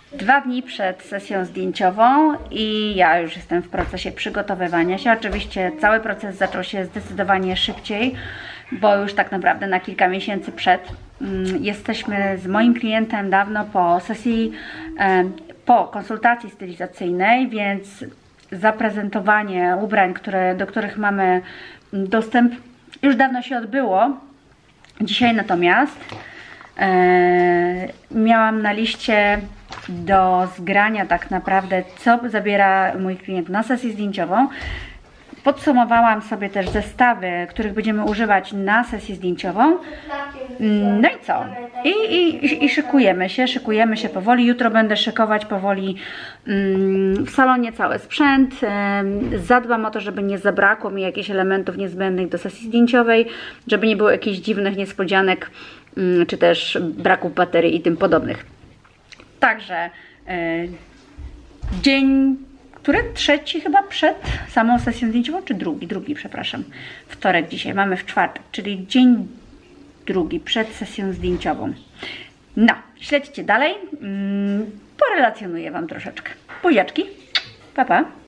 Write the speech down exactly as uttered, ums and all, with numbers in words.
dwa dni przed sesją zdjęciową i ja już jestem w procesie przygotowywania się. Oczywiście cały proces zaczął się zdecydowanie szybciej, bo już tak naprawdę na kilka miesięcy przed. Jesteśmy z moim klientem dawno po sesji, po konsultacji stylizacyjnej, więc zaprezentowanie ubrań, które, do których mamy dostęp, już dawno się odbyło. Dzisiaj natomiast e, miałam na liście do zgrania tak naprawdę, co zabiera mój klient na sesję zdjęciową. Podsumowałam sobie też zestawy, których będziemy używać na sesję zdjęciową. No i co? I, i, i szykujemy się, szykujemy się powoli. Jutro będę szykować powoli mm, w salonie cały sprzęt. Zadbam o to, żeby nie zabrakło mi jakichś elementów niezbędnych do sesji zdjęciowej, żeby nie było jakichś dziwnych niespodzianek, mm, czy też braków baterii i tym podobnych. Także yy, dzień, który? Trzeci chyba przed samą sesją zdjęciową, czy drugi? Drugi, przepraszam. Wtorek dzisiaj, mamy w czwartek, czyli dzień drugi przed sesją zdjęciową. No, śledźcie dalej. Mm, porelacjonuję Wam troszeczkę. Buziaczki. Pa, pa.